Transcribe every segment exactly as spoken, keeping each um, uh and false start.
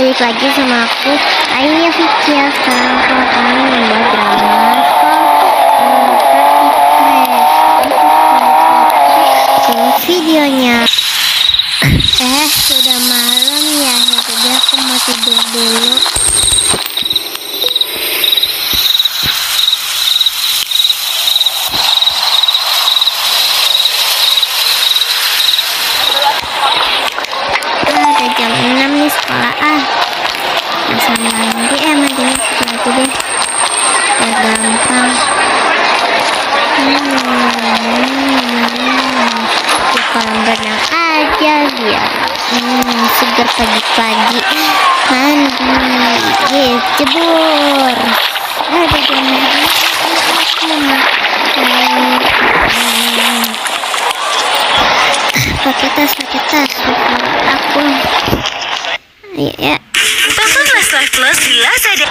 balik lagi sama aku Ayah Vicky ya. Sekarang aku akan membuat drama Tunggu videonya. Eh sudah malam ya, jadi aku mau tidur dulu. Jam enam nih sekolah. Ah masa mandi eh mandinya lagi deh biar gampang. hmm, di kolam renang aja dia. hmm, seger pagi-pagi mandi yes, jebur. Ada jam mama pakai tas pakai tas aku. Ayo ya. Tonton Leslar Plus di Lazada.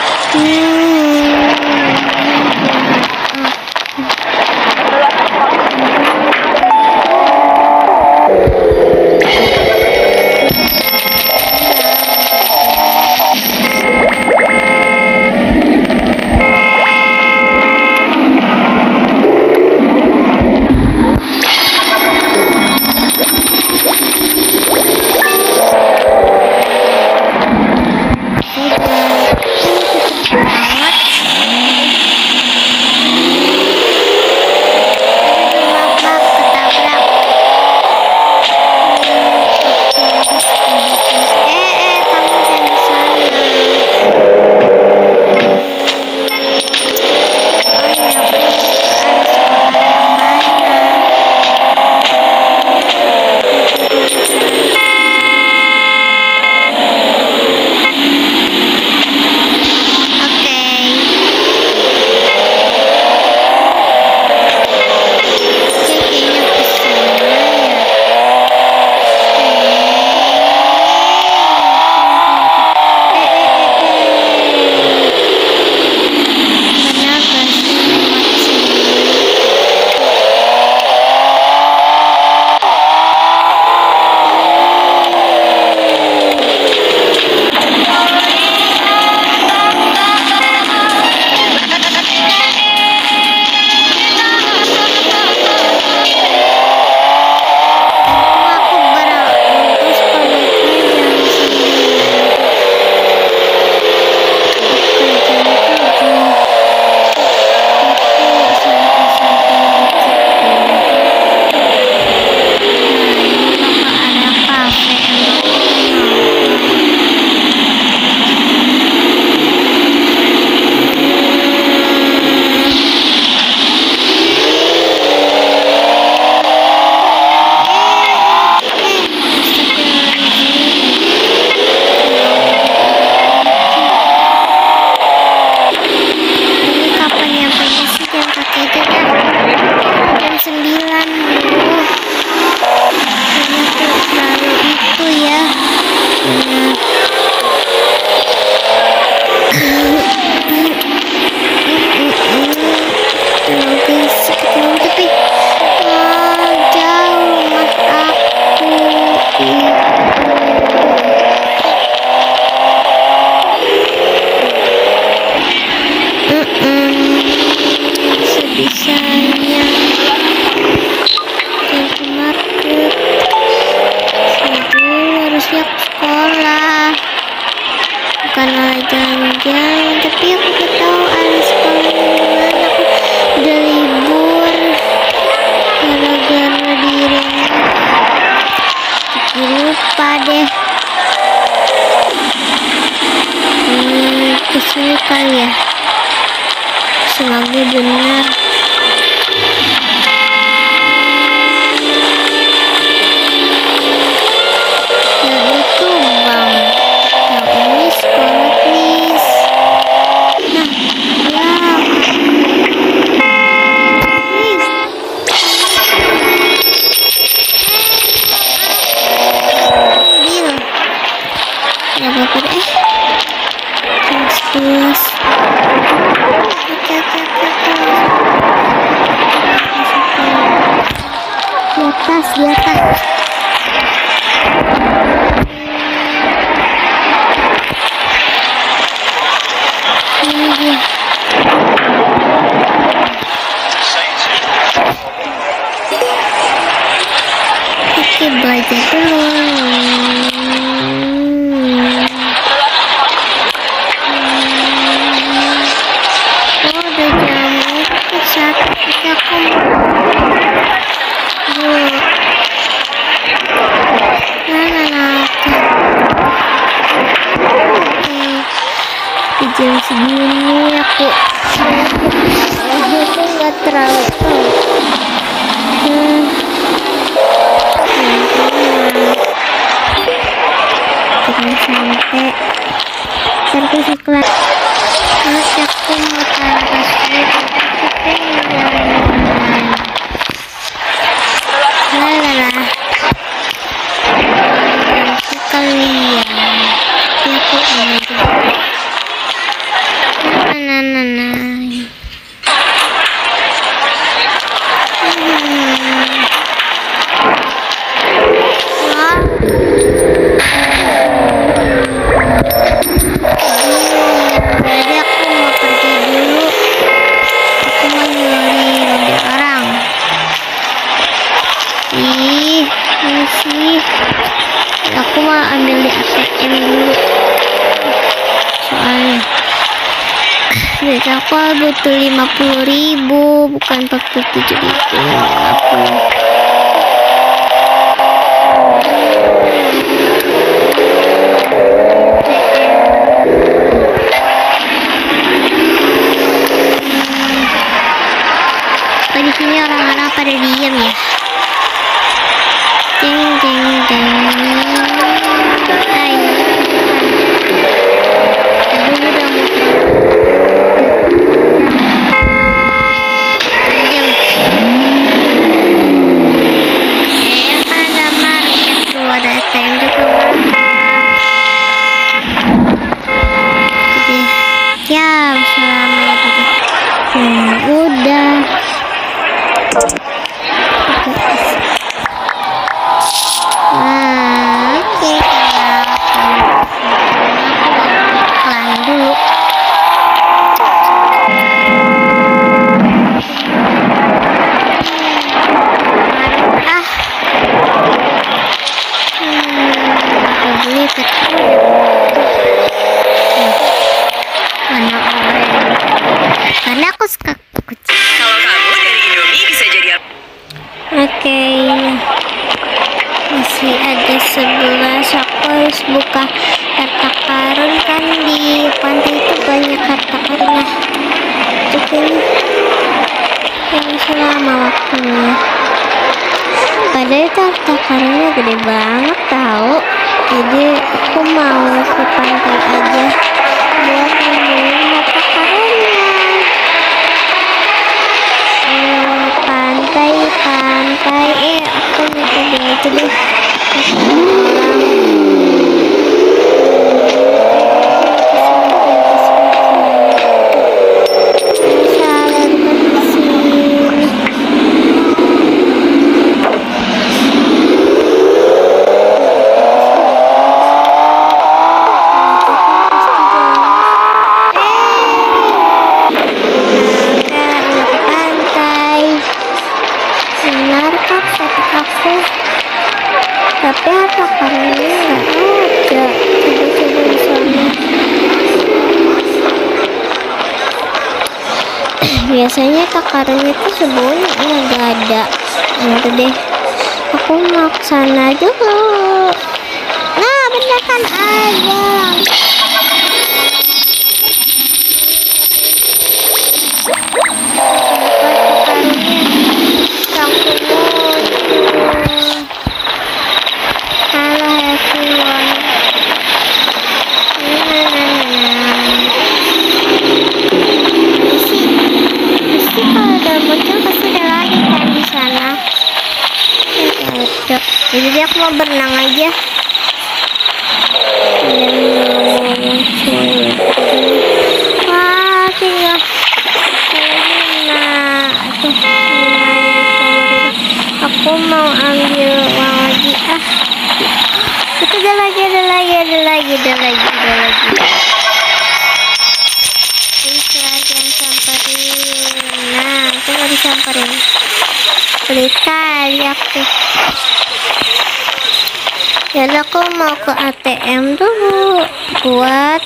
Karena jalan-jalan, tapi aku gak tahu ada sekolah di mana. Aku udah libur gara-gara di rumah. Jadi lupa deh. Hmm, kesini kali ya. Semoga benar. Di atas. jam segini aku aku nggak terlalu tahu. Hmm. Jangan sampai servis iklan. Terus aku mau taruh lalala kalian ya aku ini nah nah nah jadi aku mau pergi dulu, aku mau nyuri mobil orang. Ih, ini sih aku mau ambil di A T M dulu soalnya duit aku butuh lima puluh ribu bukan empat puluh tujuh ribu. Aku apa di sini orang-orang pada diam ya? Ding ding ding. Ayo. Aduh udah mau. Diam. Eh ada market tuh, ada A T M juga. Oke. Ya selama itu. Hmm, udah. Nah, oke, pelan dulu. Ah, hmm, beli kecil. Mana orang? Karena aku suka kucing. Kalau kamu dari Indomie bisa jadi apa? Oke, masih ada sebelas. Aku harus buka harta karun, kan di pantai itu banyak harta karunnya. Tapi yang selama waktunya. Padahal itu harta karunnya gede banget tahu. Jadi aku mau ke pantai aja buat nemuin harta karunnya. Pantai pantai eh aku nyoba itu deh. Tapi harta karunnya nggak ada. Coba-coba di sana. Biasanya harta karunnya itu sembunyi, nggak ada. Nanti deh, aku mau ke sana dulu. Nah, bener kan ada. Jadi aku mau berenang aja. Wah, tinggal nah, tuh aku mau ambil uang lagi. Ah, itu ada lagi, ada lagi, ada lagi, ada lagi, ada lagi. Bisa yang samperin. Nah, itu nggak disamperin. Beli kali aku. Jadi aku mau ke A T M dulu buat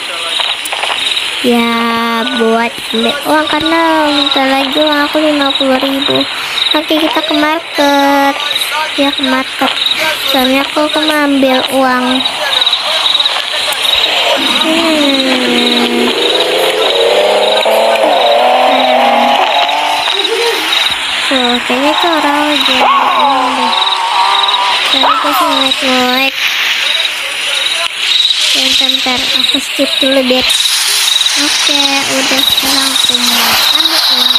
ya buat ambil uang karena bentar lagi uang aku lima puluh ribu. Oke, kita ke market ya, ke market soalnya aku mau ambil uang. hmm. jangan deh. Sorry guys, ngelek-ngelek. Bentar, aku skip dulu biar. Oke, udah sekarang aku makan ulang.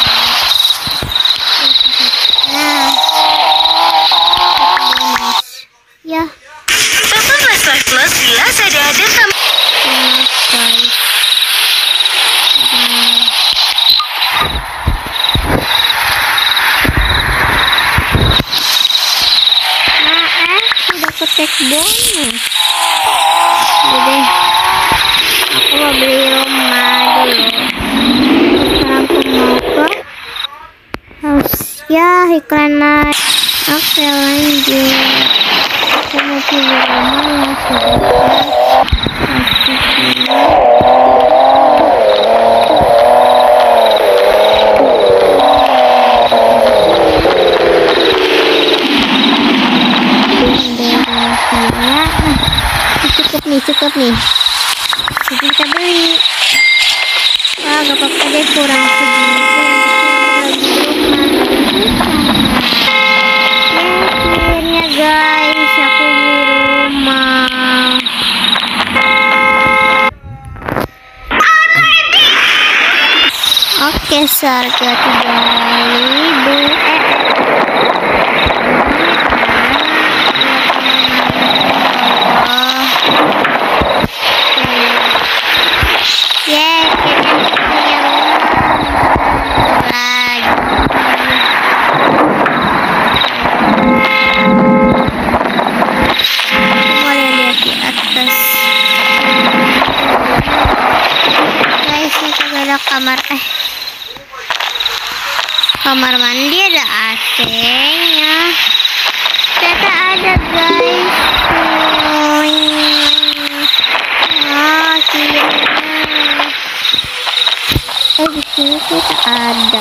Nah, ya. Tonton Westlife Plus di Lazada dan tambah. Guys. Nah, eh, sudah ketek bonus. Jadi, aku mau beli rumah dulu. Sekarang aku mau ke house. Ya, iklan naik. Oke, lanjut. Aku mau beli rumah cukup nih, cukup nih. Jadi kita beli. Wah, gak apa-apa deh, kurang segini. Akhirnya guys, aku beli rumah. Oke, seharga tiga ribu. Kamar eh kamar mandi ada A C-nya. Ternyata ada guys. Ah, kira eh di sini kita ada.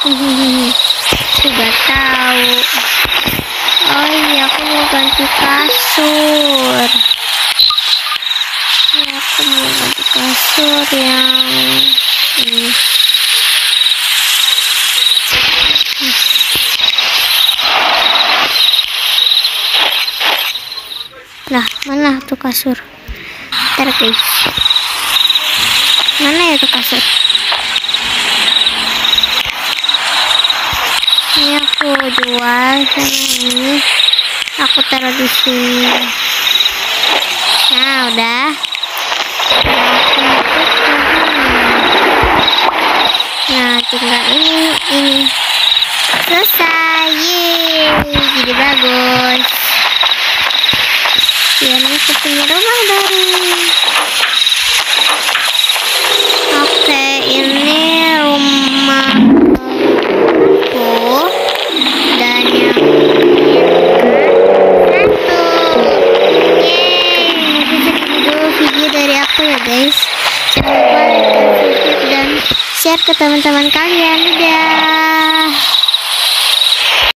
Sudah tahu. Oh iya, aku mau ganti kasur. Ya, aku mau ganti kasur yang ini. Lah, mana tuh kasur? Ntar guys, mana ya tuh kasur? Ini aku jual sama ini. Aku taruh di sini. Nah, udah. Nah, tinggal ini, ini selesai. Yeay, jadi bagus. Biar aku punya rumah baru. Oke, ini rumahku dan yang satu. Yeay, mungkin segitu dulu video dari aku ya guys. Jangan lupa like, subscribe, dan share ke teman-teman kalian. Dadah.